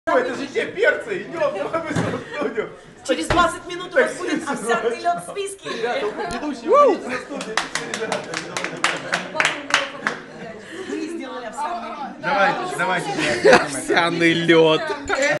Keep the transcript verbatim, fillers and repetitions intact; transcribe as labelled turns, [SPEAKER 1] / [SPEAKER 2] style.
[SPEAKER 1] Это же те перцы, идем, давай быстро в студию.
[SPEAKER 2] Через двадцать минут у вас будет овсяный лед с виски.
[SPEAKER 1] Ребята, ведущие, выйдите на студию.
[SPEAKER 2] Мы сделали овсяный.
[SPEAKER 1] Давайте, давайте.
[SPEAKER 3] Овсяный лед.